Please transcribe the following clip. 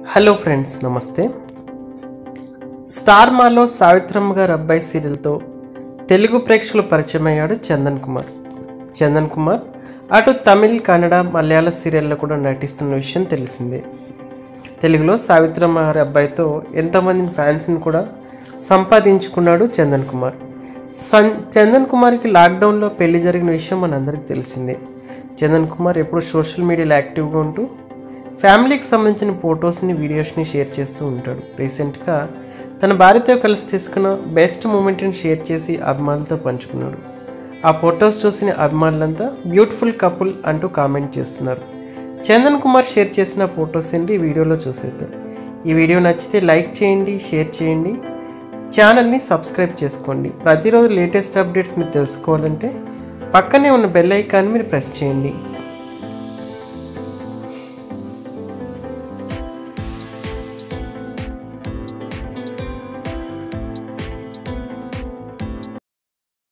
Hello friends, నమస్తే. Star మాలో సావిత్రమ్మ గారు అబ్బాయి సీరియల్తో తెలుగు ప్రేక్షకులు పరిచయం అయ్యాడు చందన్ కుమార్. చందన్ కుమార్ అటు తమిళ్, కన్నడ, మలయాళ సీరియల్లో కూడా నటిస్తున్న విషయం తెలిసిందే. తెలుగులో సావిత్రమ్మ గారి అబ్బాయితో ఎంతోమంది ఫ్యాన్స్ని కూడా సంపాదించుకున్నాడు చందన్ కుమార్. చందన్ కుమార్కి లాక్డౌన్లో పెళ్లి జరిగిన విషయం మనందరికీ తెలిసిందే. చందన్ కుమార్ ఎప్పుడు సోషల్ మీడియాలో యాక్టివ్గా ఉంటూ ఫ్యామిలీకి సంబంధించిన ఫొటోస్ని, వీడియోస్ని షేర్ చేస్తూ ఉంటాడు. రీసెంట్గా తన భార్యతో కలిసి తీసుకున్న బెస్ట్ మూమెంట్ని షేర్ చేసి అభిమానులతో పంచుకున్నాడు. ఆ ఫొటోస్ చూసిన అభిమానులంతా బ్యూటిఫుల్ కపుల్ అంటూ కామెంట్ చేస్తున్నారు. చందన్ కుమార్ షేర్ చేసిన ఫొటోస్ ఏంటి వీడియోలో చూసేద్దాం. ఈ వీడియో నచ్చితే లైక్ చేయండి, షేర్ చేయండి, ఛానల్ని సబ్స్క్రైబ్ చేసుకోండి. ప్రతిరోజు లేటెస్ట్ అప్డేట్స్ మీరు తెలుసుకోవాలంటే పక్కనే ఉన్న బెల్ ఐకాన్ మీరు ప్రెస్ చేయండి.